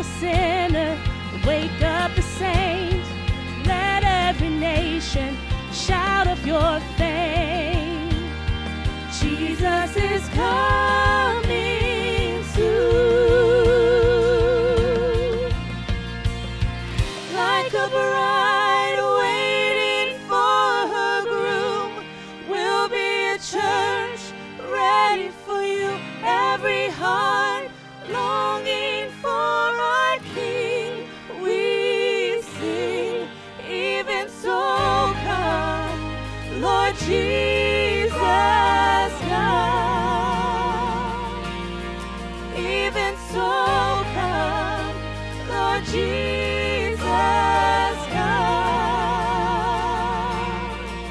the sinner, wake up the saint. Let every nation shout of your fame. Jesus is coming soon. Like a bride waiting for her groom, will be a church ready for you. Every heart longing for our King, we sing, even so come, Lord Jesus, come. Even so come, Lord Jesus, come.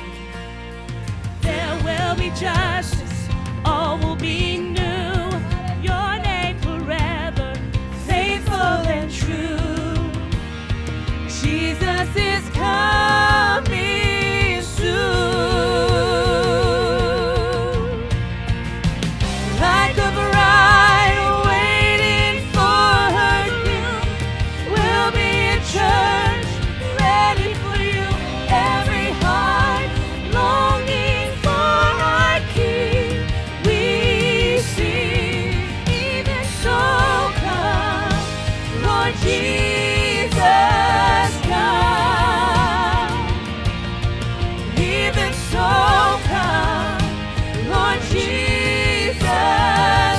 There will be justice, all will be new. Your name forever, faithful and true. Jesus is coming soon. Like a bride waiting for her groom, will be a church ready for you. Every heart longing for our King, we sing, even so come, Lord Jesus, come. Even so come, Lord Jesus,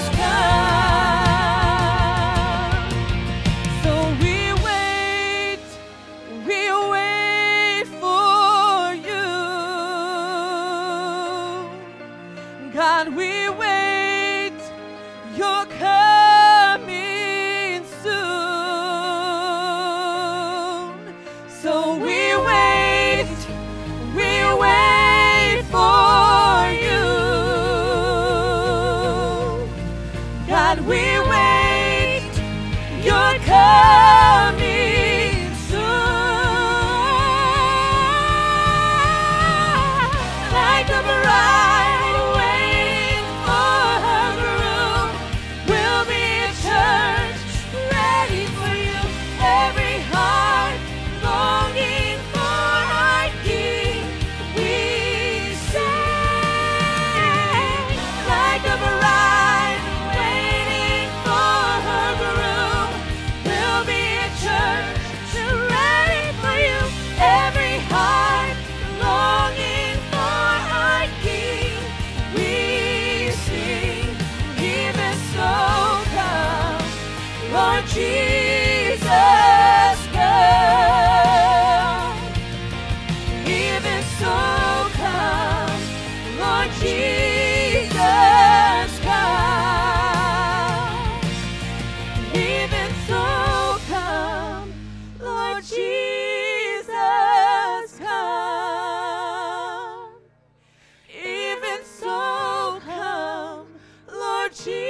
come. So we wait for you. God, we wait, you're coming soon. So we wait for you. God, we wait, you're coming soon. Like a bride waiting for her groom, will be a church ready for you. Every heart longing for our King, we sing. Like a bride waiting for her groom, will be a church ready for you. Every heart longing for our King, we sing. Even so come, Lord Jesus, come. Even so come, Lord Jesus, come. Even so come, Lord Jesus, come. Even so come, Lord Jesus.